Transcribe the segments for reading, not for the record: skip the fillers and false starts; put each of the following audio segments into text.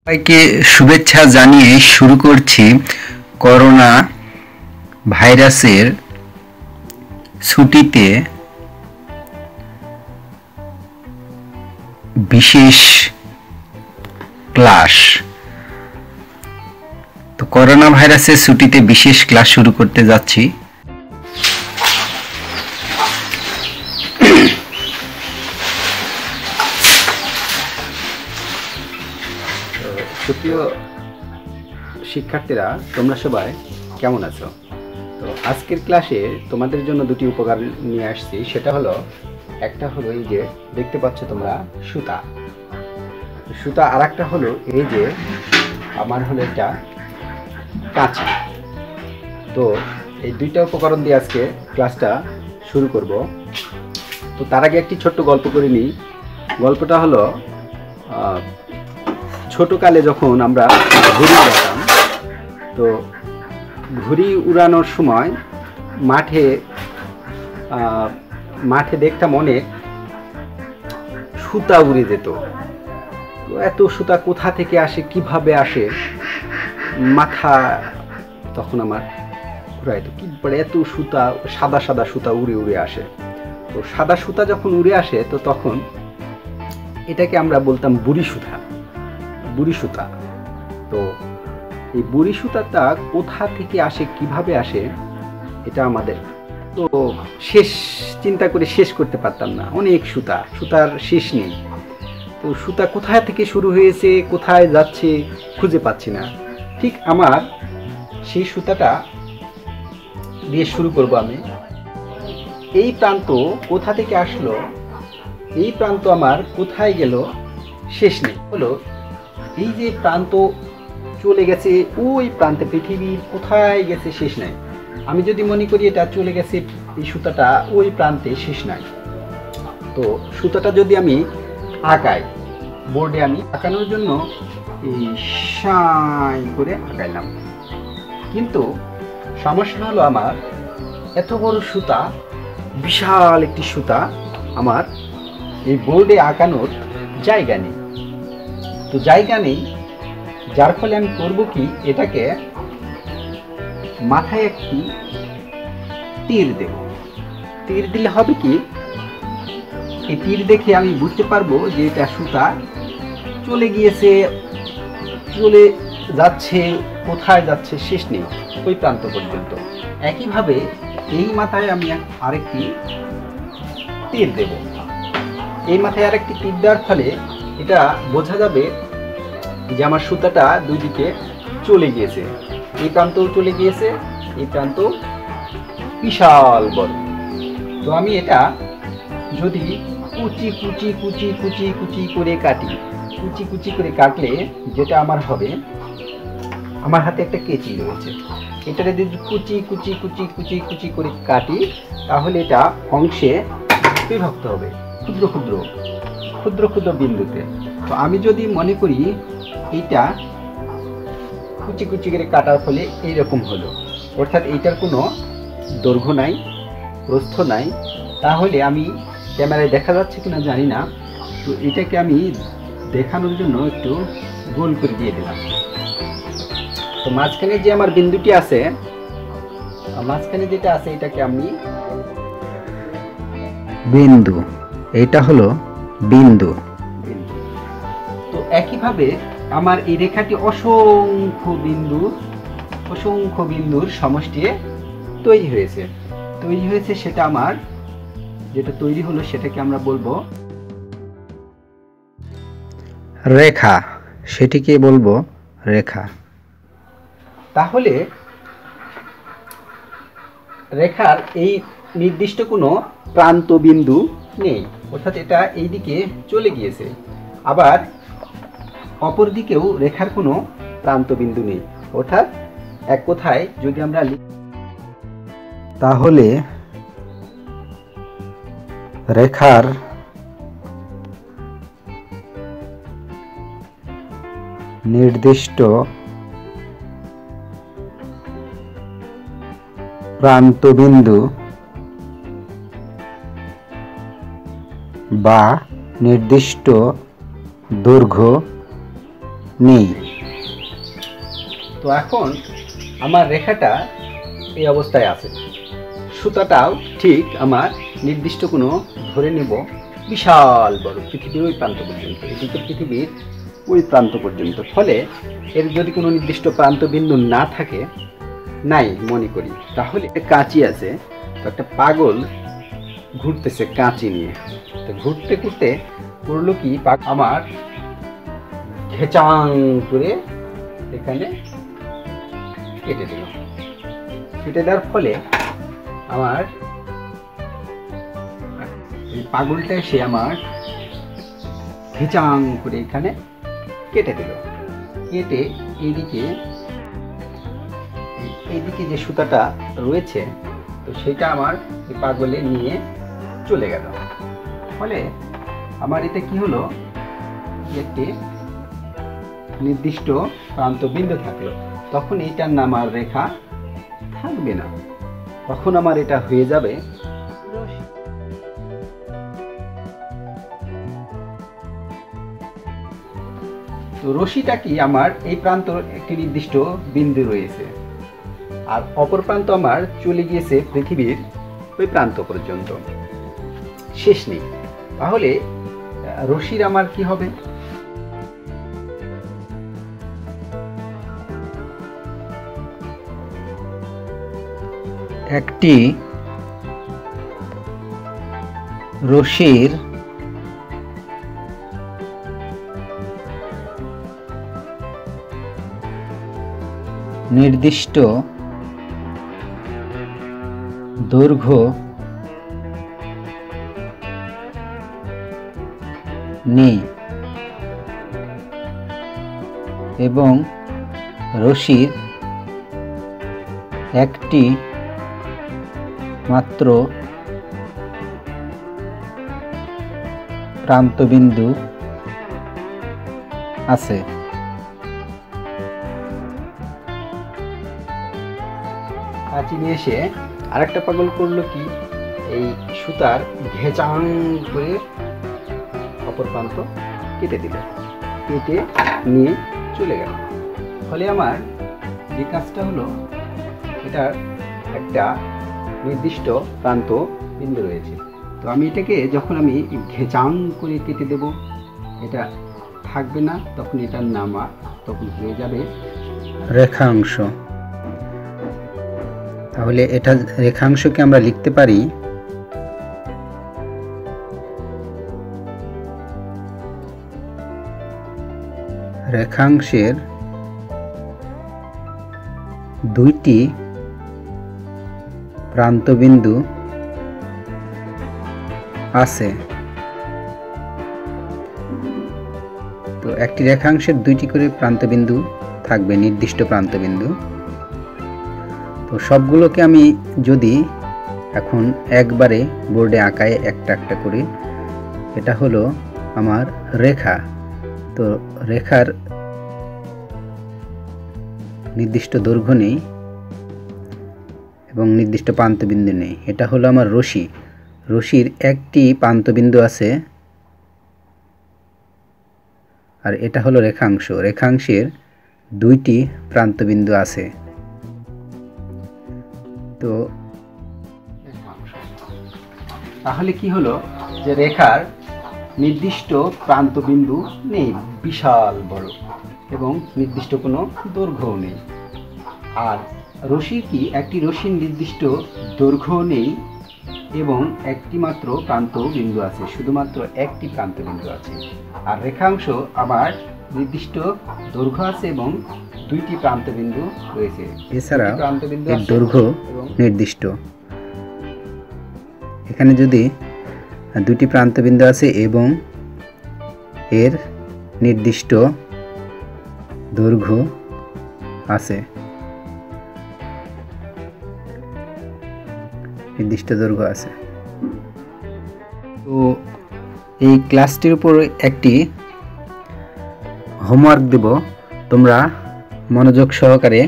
সবাইকে শুভেচ্ছা জানিয়ে শুরু করছি করোনা ভাইরাসের ছুটিতে বিশেষ ক্লাস। তো করোনা ভাইরাসের ছুটিতে বিশেষ ক্লাস শুরু করতে যাচ্ছি। সুপ্রিয় শিক্ষার্থীরা, তোমরা সবাই কেমন আছো? তো আজকের ক্লাসে তোমাদের জন্য দুটি উপকার নিয়ে আসছি। সেটা হলো, একটা হলো এই যে দেখতে পাচ্ছ তোমরা সুতা, আর একটা হলো এই যে আমার হলো একটা কাঁচি। তো এই দুইটা উপকরণ দিয়ে আজকে ক্লাসটা শুরু করব। তো তার আগে একটি ছোট্ট গল্প করে নিই। গল্পটা হলো, ছোটকালে যখন আমরা ঘুড়ি উড়াতাম, তো ঘুড়ি উড়ানোর সময় মাঠে দেখতাম অনেক সুতা উড়ে যেত। তো এত সুতা কোথা থেকে আসে, কিভাবে আসে, মাথা তখন আমার ঘুরাইতো। কি পরে এত সুতা, সাদা সাদা সুতা উড়ে উড়ে আসে। তো সাদা সুতা যখন উড়ে আসে, তো তখন এটাকে আমরা বলতাম বুড়ি সুতা। তো এই বুড়ি সুতাটা কোথা থেকে আসে, কিভাবে আসে, এটা আমাদের তো চিন্তা করে শেষ করতে পারতাম না। অনেক সুতার শেষ নেই। তো সুতা কোথায় থেকে শুরু হয়েছে, কোথায় যাচ্ছে খুঁজে পাচ্ছি না। ঠিক আমার সেই সুতাটা দিয়ে শুরু করব আমি। এই প্রান্ত কোথা থেকে আসলো, এই প্রান্ত আমার কোথায় গেল শেষ নেই। হলো এই যে প্রান্ত চলে গেছে ওই প্রান্তে, পৃথিবীর কোথায় গেছে শেষ নাই। আমি যদি মনে করি এটা চলে গেছে, এই সুতাটা ওই প্রান্তে শেষ নাই। তো সুতাটা যদি আমি আঁকাই বোর্ডে, আমি আঁকানোর জন্য এই সাই করে আঁকাইলাম। কিন্তু সমস্যা হলো, আমার এত বড় সুতা, বিশাল একটি সুতা আমার এই বোর্ডে আঁকানোর জায়গা নেই। তো জায়গা নেই, যার ফলে আমি করব কি, এটাকে মাথায় একটি তীর দেব। তীর দিলে হবে কি, এই তীর দেখে আমি বুঝতে পারবো যে এটা সুতা চলে গিয়েছে, চলে যাচ্ছে, কোথায় যাচ্ছে শেষ নেই, ওই প্রান্ত পর্যন্ত। একইভাবে এই মাথায় আমি আরেকটি তীর দেব। এই মাথায় আরেকটি তীর দেওয়ার ফলে এটা বোঝা যাবে যে আমার সুতাটা দুই দিকে চলে গিয়েছে। এই প্রান্তও চলে গিয়েছে, এই প্রান্ত বিশাল বড়। তো আমি এটা যদি কুচি কুচি কুচি কুচি কুচি করে কাটি, কুচি কুচি করে কাটলে যেটা আমার হবে, আমার হাতে একটা কেচি রয়েছে, এটা যদি কুচি কুচি কুচি কুচি কুচি করে কাটি, তাহলে এটা অংশে বিভক্ত হবে, ক্ষুদ্র ক্ষুদ্র ক্ষুদ্র ক্ষুদ্র বিন্দুতে। তো আমি যদি মনে করি এইটা কুচি কুচি করে কাটার ফলে এইরকম হলো, অর্থাৎ এইটার কোনো দৈর্ঘ্য নাই, প্রস্থ নাই, তাহলে আমি ক্যামেরায় দেখা যাচ্ছে কিনা জানি না, তো এটাকে আমি দেখানোর জন্য একটু গোল করে দিয়ে দিলাম। তো মাঝখানে যে আমার বিন্দুটি আছে, মাঝখানে যেটা আছে, এটাকে আমি বিন্দু, এটা হলো বিন্দু। তো একইভাবে আমার এই রেখাটি অসংখ্য বিন্দুর সমষ্টি তৈরি হয়েছে। সেটা আমার যেটা তৈরি হলো, সেটাকে আমরা বলবো রেখা, সেটিকে বলবো রেখা। তাহলে রেখার এই নির্দিষ্ট কোনো প্রান্ত বিন্দু নেই, অর্থাৎ এটা এই দিকে চলে গিয়েছে। আবার অপর দিকেও রেখার কোনো প্রান্ত বিন্দু নেই, অর্থাৎ এক কথায় যদি আমরা তাহলে রেখার নির্দিষ্ট প্রান্তবিন্দু বা নির্দিষ্ট দৈর্ঘ্য নেই। তো এখন আমার রেখাটা এই অবস্থায় আছে, সুতাটাও ঠিক আমার নির্দিষ্ট কোনো ধরে নেব বিশাল বড় পৃথিবীর ওই প্রান্ত পর্যন্ত, এদিকে পৃথিবীর ওই প্রান্ত পর্যন্ত। ফলে এর যদি কোনো নির্দিষ্ট প্রান্ত বিন্দু না থাকে, নাই মনে করি, তাহলে কাঁচি আছে, তো একটা পাগল ঘুরতেছে কাঁচি নিয়ে। তো ঘুরতে ঘুরতে করলো কি, আমার ঘেচাং করে এখানে কেটে দিল। কেটে দেওয়ার ফলে আমার এই পাগলটা এসে আমার ঘেচাং করে এখানে কেটে দিল। কেটে এইদিকে যে সুতাটা রয়েছে, তো সেটা আমার এই পাগলে নিয়ে চলে গেল। ফলে আমার এতে কি হলো, একটি নির্দিষ্ট প্রান্ত বিন্দু থাকলো। তখন এইটার নাম আর রেখা থাকবে না, তখন আমার এটা হয়ে যাবে রশি। তো রশিটা কি, আমার এই প্রান্ত একটি নির্দিষ্ট বিন্দু রয়েছে, আর অপর প্রান্ত আমার চলে গিয়েছে পৃথিবীর ওই প্রান্ত পর্যন্ত, শেষ নেই। তাহলে রশির আমার কি হবে, একটি রশির নির্দিষ্ট দৈর্ঘ্য নেই এবং রশির একটি মাত্র প্রান্তবিন্দু আছে। কাঁচি নিয়ে এসে আরেকটা পাগল করলো কি, এই সুতার ঘেচাং করে অপর প্রান্ত কেটে দিল, কেটে নিয়ে চলে গেল। ফলে আমার যে কাজটা হলো, এটার একটা নির্দিষ্ট প্রান্ত বিন্দু রয়েছে। তো আমি এটাকে যখন আমি ঘেচাং করে কেটে দেব, এটা থাকবে না, তখন এটার নাম তখন হয়ে যাবে রেখাংশ। তাহলে এটা রেখাংশকে আমরা লিখতে পারি রেখাংশের দুইটি প্রান্তবিন্দু আছে। তো একটি রেখাংশের দুইটি করে প্রান্তবিন্দু থাকবে, নির্দিষ্ট প্রান্তবিন্দু। তো সবগুলোকে আমি যদি এখন একবারে বোর্ডে আঁকায় একটা একটা করে, এটা হলো আমার রেখা। তো রেখার নির্দিষ্ট দৈর্ঘ্য নেই এবং নির্দিষ্ট প্রান্তবিন্দু নেই। এটা হলো আমার রশি। রশির একটি প্রান্তবিন্দু আছে, আর এটা হলো রেখাংশ। রেখাংশের দুইটি প্রান্তবিন্দু আছে। তো তাহলে কি হলো, যে রেখার নির্দিষ্ট প্রান্তবিন্দু নেই, বিশাল বড়, এবং নির্দিষ্ট কোনো দৈর্ঘ্য নেই। আর রশির কি, একটি রশির নির্দিষ্ট দৈর্ঘ্য নেই এবং একটি মাত্র প্রান্ত বিন্দু আছে, শুধুমাত্র একটি প্রান্ত বিন্দু আছে। আর রেখাংশ আমার নির্দিষ্ট দৈর্ঘ্য আছে এবং দুইটি প্রান্ত বিন্দু রয়েছে। এছাড়া এর দৈর্ঘ্য নির্দিষ্ট। এখানে যদি দুটি প্রান্ত বিন্দু আছে এবং এর নির্দিষ্ট দৈর্ঘ্য আছে, তো এই ক্লাসটির উপর একটি হোমওয়ার্ক দেব, তোমরা মনোযোগ সহকারে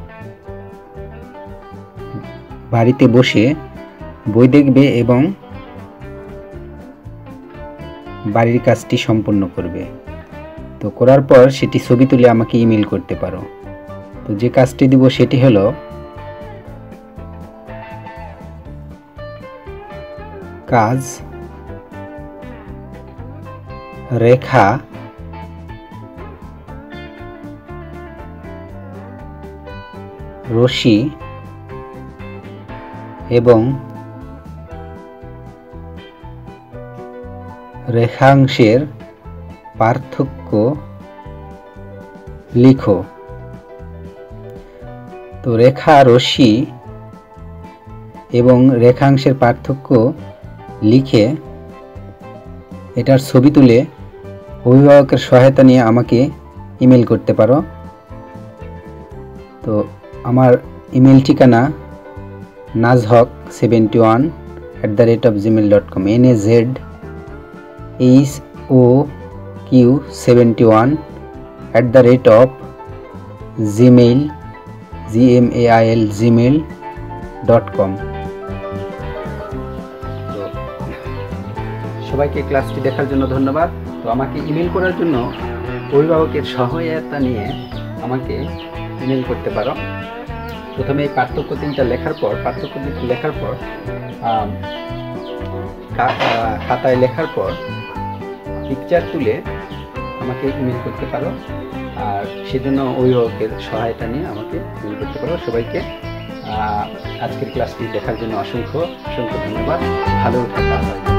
বাড়িতে বসে বই দেখবে এবং বাড়ির কাজটি সম্পন্ন করবে। তো করার পর সেটি ছবি তুলে আমাকে ইমেল করতে পারো। তো যে কাজটি দিব সেটি হলো কাজ রেখা রশ্মি এবং রেখাংশের পার্থক্য লিখো। তো রেখা রশ্মি এবং রেখাংশের পার্থক্য লিখে এটার ছবি তুলে অভিভাবকের সহায়তা নিয়ে আমাকে ইমেল করতে পারো। তো আমার ইমেল ঠিকানা nazhok71@gmail.com nazhok71@gmail.com। সবাইকে ক্লাসটি দেখার জন্য ধন্যবাদ। তো আমাকে ইমেল করার জন্য অভিভাবকের সহায়তা নিয়ে আমাকে ইমেল করতে পারো। প্রথমে এই পার্থক্য তিনটা লেখার পর খাতায় লেখার পর পিকচার তুলে আমাকে ইমেল করতে পারো। আর সেজন্য অভিভাবকের সহায়তা নিয়ে আমাকে ইমেল করতে পারো। সবাইকে আজকের ক্লাসটি দেখার জন্য অসংখ্য ধন্যবাদ। ভালো থাকা হয়।